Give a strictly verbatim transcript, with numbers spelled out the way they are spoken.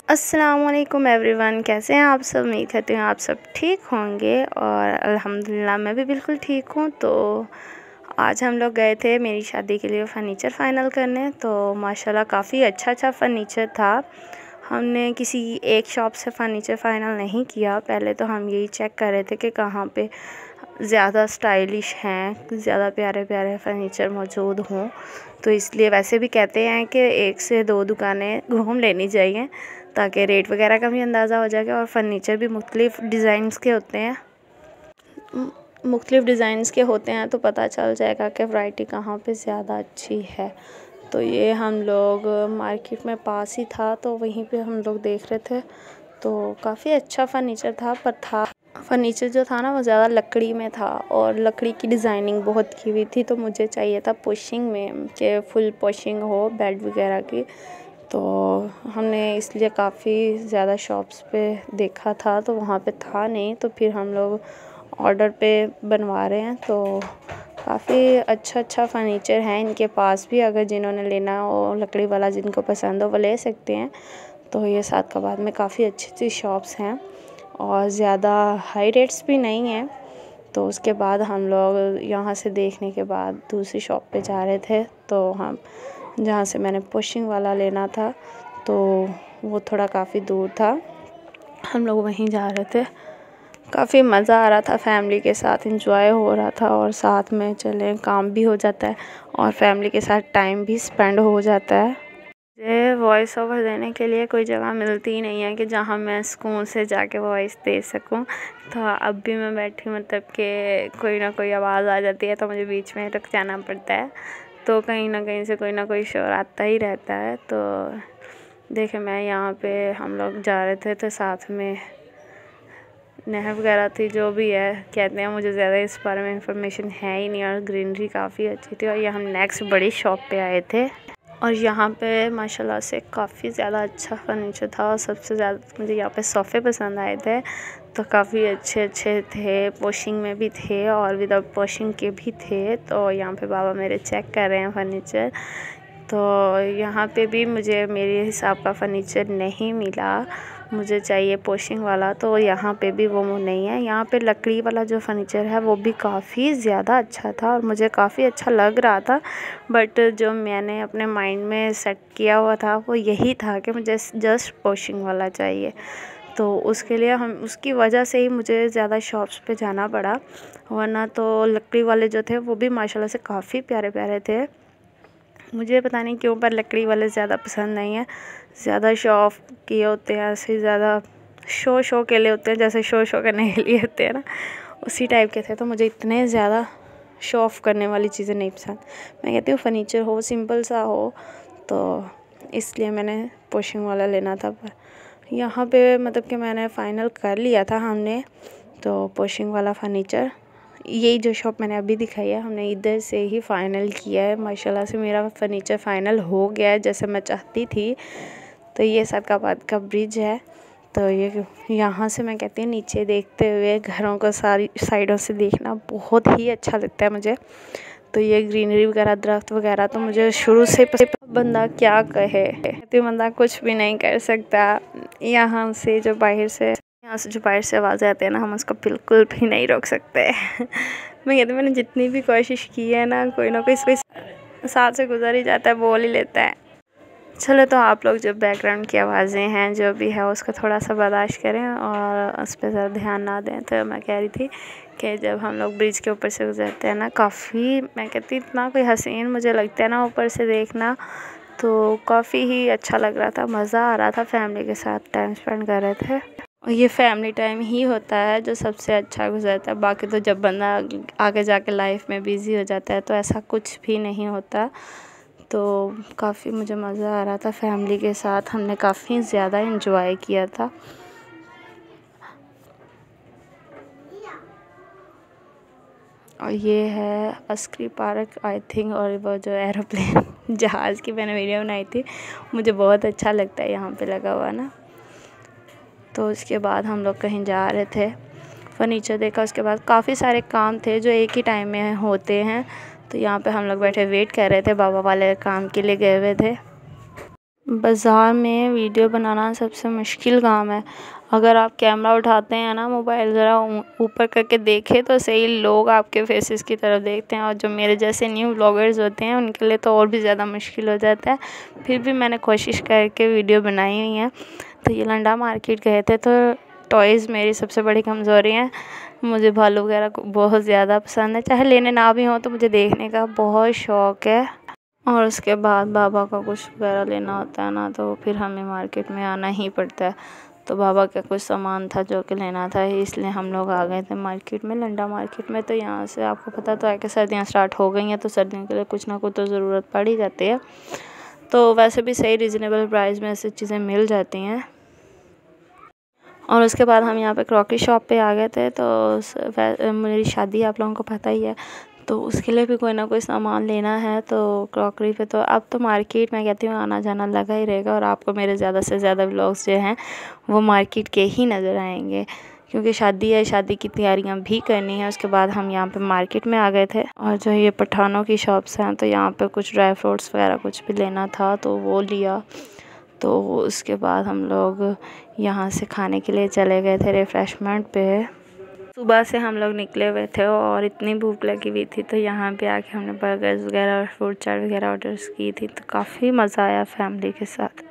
अस्सलामुअलैकुम एवरीवन, कैसे हैं आप सब। उम्मीद करती हूँ आप सब ठीक होंगे और अल्हम्दुलिल्लाह मैं भी बिल्कुल ठीक हूँ। तो आज हम लोग गए थे मेरी शादी के लिए फ़र्नीचर फ़ाइनल करने। तो माशाल्लाह काफ़ी अच्छा अच्छा फ़र्नीचर था। हमने किसी एक शॉप से फ़र्नीचर फ़ाइनल नहीं किया, पहले तो हम यही चेक कर रहे थे कि कहाँ पे ज़्यादा स्टाइलिश हैं, ज़्यादा प्यारे प्यारे फ़र्नीचर मौजूद हों। तो इसलिए वैसे भी कहते हैं कि एक से दो दुकानें घूम लेनी चाहिए ताकि रेट वगैरह का भी अंदाज़ा हो जाएगा। और फ़र्नीचर भी मुख्तलिफ़ डिज़ाइंस के होते हैं मुख्तलिफ़ डिज़ाइंस के होते हैं तो पता चल जाएगा कि वैरायटी कहाँ पे ज़्यादा अच्छी है। तो ये हम लोग मार्केट में पास ही था तो वहीं पे हम लोग देख रहे थे। तो काफ़ी अच्छा फ़र्नीचर था, पर था फ़र्नीचर जो था ना वो ज़्यादा लकड़ी में था और लकड़ी की डिज़ाइनिंग बहुत की हुई थी। तो मुझे चाहिए था पॉशिंग में कि फुल पॉशिंग हो बेड वगैरह की। तो हमने इसलिए काफ़ी ज़्यादा शॉप्स पे देखा था तो वहाँ पे था नहीं, तो फिर हम लोग ऑर्डर पे बनवा रहे हैं। तो काफ़ी अच्छा अच्छा फ़र्नीचर है इनके पास भी, अगर जिन्होंने लेना हो लकड़ी वाला जिनको पसंद हो वो ले सकते हैं। तो ये सादकाबाद में काफ़ी अच्छी अच्छी शॉप्स हैं और ज़्यादा हाई रेट्स भी नहीं हैं। तो उसके बाद हम लोग यहाँ से देखने के बाद दूसरी शॉप पे जा रहे थे। तो हम जहाँ से मैंने पुशिंग वाला लेना था तो वो थोड़ा काफ़ी दूर था, हम लोग वहीं जा रहे थे। काफ़ी मज़ा आ रहा था, फैमिली के साथ एंजॉय हो रहा था और साथ में चले काम भी हो जाता है और फैमिली के साथ टाइम भी स्पेंड हो जाता है। मुझे वॉइस ओवर देने के लिए कोई जगह मिलती ही नहीं है कि जहाँ मैं सुकून से जाके वॉइस दे सकूँ। तो अब भी मैं बैठी मतलब कि कोई ना कोई आवाज़ आ जाती है तो मुझे बीच में रुक जाना पड़ता है। तो कहीं ना कहीं से कोई ना कोई शोर आता ही रहता है। तो देखे मैं यहाँ पे हम लोग जा रहे थे तो साथ में नहर वगैरह थी, जो भी है कहते हैं, मुझे ज़्यादा इस बारे में इंफॉर्मेशन है ही नहीं। और ग्रीनरी काफ़ी अच्छी थी और ये हम नेक्स्ट बड़ी शॉप पे आए थे और यहाँ पे माशाल्लाह से काफ़ी ज़्यादा अच्छा फर्नीचर था। और सबसे ज़्यादा मुझे यहाँ पे सोफ़े पसंद आए थे, तो काफ़ी अच्छे अच्छे थे, पॉशिंग में भी थे और विदाउट पॉशिंग के भी थे। तो यहाँ पे बाबा मेरे चेक कर रहे हैं फर्नीचर। तो यहाँ पे भी मुझे मेरे हिसाब का फ़र्नीचर नहीं मिला, मुझे चाहिए पॉशिंग वाला। तो यहाँ पे भी वो नहीं है। यहाँ पे लकड़ी वाला जो फ़र्नीचर है वो भी काफ़ी ज़्यादा अच्छा था और मुझे काफ़ी अच्छा लग रहा था। बट जो मैंने अपने माइंड में सेट किया हुआ था वो यही था कि मुझे जस्ट पॉशिंग वाला चाहिए। तो उसके लिए हम उसकी वजह से ही मुझे ज़्यादा शॉप्स पे जाना पड़ा, वरना तो लकड़ी वाले जो थे वो भी माशाल्लाह से काफ़ी प्यारे प्यारे थे। मुझे पता नहीं क्यों पर लकड़ी वाले ज़्यादा पसंद नहीं है, ज़्यादा शो ऑफ किए होते हैं, ऐसे ज़्यादा शो शो के लिए होते हैं, जैसे शो शो करने के लिए होते हैं ना, उसी टाइप के थे। तो मुझे इतने ज़्यादा शो ऑफ करने वाली चीज़ें नहीं पसंद। मैं कहती हूँ फर्नीचर हो सिंपल सा हो, तो इसलिए मैंने पॉशिंग वाला लेना था। पर यहाँ पे मतलब कि मैंने फ़ाइनल कर लिया था हमने, तो पॉशिंग वाला फ़र्नीचर यही जो शॉप मैंने अभी दिखाई है हमने इधर से ही फ़ाइनल किया है। माशाल्लाह से मेरा फ़र्नीचर फ़ाइनल हो गया है जैसे मैं चाहती थी। तो ये सादकाबाद का ब्रिज है। तो ये यहाँ से मैं कहती हूँ नीचे देखते हुए घरों को सारी साइडों से देखना बहुत ही अच्छा लगता है मुझे। तो ये ग्रीनरी वगैरह दरख्त वगैरह तो मुझे शुरू से बंदा क्या कहे, कहती बंदा कुछ भी नहीं कर सकता। यहाँ से जो बाहर से यहाँ से जो बाहर से आवाज़ें आती है ना, हम उसको बिल्कुल भी नहीं रोक सकते। मैं कहती हूँ मैंने जितनी भी कोशिश की है ना, कोई ना कोई साथ से गुजर ही जाता है, बोल ही लेता है। चलो, तो आप लोग जो बैकग्राउंड की आवाज़ें हैं जो भी है उसको थोड़ा सा बर्दाश्त करें और उस पर ज़्यादा ध्यान ना दें। तो मैं कह रही थी कि जब हम लोग ब्रिज के ऊपर से गुजरते हैं ना, काफ़ी मैं कहती इतना कोई हसीन मुझे लगता है ना ऊपर से देखना, तो काफ़ी ही अच्छा लग रहा था, मज़ा आ रहा था। फैमिली के साथ टाइम स्पेंड कर रहे थे और ये फैमिली टाइम ही होता है जो सबसे अच्छा गुजरता है। बाकी तो जब बंदा आगे जाके लाइफ में बिज़ी हो जाता है तो ऐसा कुछ भी नहीं होता। तो काफ़ी मुझे मज़ा आ रहा था फैमिली के साथ, हमने काफ़ी ज़्यादा इन्जॉय किया था। और ये है अस्करी पार्क आई थिंक, और वो जो एरोप्लेन जहाज़ की मैंने वीडियो बनाई थी, मुझे बहुत अच्छा लगता है यहाँ पे लगा हुआ ना। तो उसके बाद हम लोग कहीं जा रहे थे, फर्नीचर देखा, उसके बाद काफ़ी सारे काम थे जो एक ही टाइम में होते हैं। तो यहाँ पे हम लोग बैठे वेट कर रहे थे, बाबा वाले काम के लिए गए हुए थे। बाज़ार में वीडियो बनाना सबसे मुश्किल काम है। अगर आप कैमरा उठाते हैं ना, मोबाइल ज़रा ऊपर करके देखें तो सही, लोग आपके फेसेस की तरफ देखते हैं, और जो मेरे जैसे न्यू व्लॉगर्स होते हैं उनके लिए तो और भी ज़्यादा मुश्किल हो जाता है। फिर भी मैंने कोशिश करके वीडियो बनाई हुई है। तो ये लंडा मार्केट गए थे, तो टॉयज़ मेरी सबसे बड़ी कमज़ोरी है। मुझे भालू वगैरह बहुत ज़्यादा पसंद है, चाहे लेने ना भी हों तो मुझे देखने का बहुत शौक़ है। और उसके बाद बाबा का कुछ वगैरह लेना होता है ना, तो फिर हमें मार्केट में आना ही पड़ता है। तो बाबा का कुछ सामान था जो कि लेना था, इसलिए हम लोग आ गए थे मार्केट में, लंडा मार्केट में। तो यहाँ से आपको पता तो है कि सर्दियाँ स्टार्ट हो गई हैं, तो सर्दियों के लिए कुछ ना कुछ तो ज़रूरत पड़ ही जाती है। तो वैसे भी सही रिजनेबल प्राइस में ऐसी चीज़ें मिल जाती हैं। और उसके बाद हम यहाँ पे क्रॉकरी शॉप पे आ गए थे। तो मेरी शादी आप लोगों को पता ही है, तो उसके लिए भी कोई ना कोई सामान लेना है। तो क्रॉकरी पे तो अब तो मार्केट मैं कहती हूँ आना जाना लगा ही रहेगा, और आपको मेरे ज़्यादा से ज़्यादा व्लॉग्स जो हैं वो मार्केट के ही नज़र आएंगे, क्योंकि शादी है, शादी की तैयारियां भी करनी है। उसके बाद हम यहाँ पे मार्केट में आ गए थे, और जो ये पठानों की शॉप्स हैं, तो यहाँ पे कुछ ड्राई फ्रूट्स वगैरह कुछ भी लेना था तो वो लिया। तो उसके बाद हम लोग यहाँ से खाने के लिए चले गए थे रिफ़्रेशमेंट पे। सुबह से हम लोग निकले हुए थे और इतनी भूख लगी हुई थी, तो यहाँ पे आके हमने बर्गर्स वगैरह और फ्रूट चाट वगैरह ऑर्डर्स की थी। तो काफ़ी मज़ा आया फैमिली के साथ।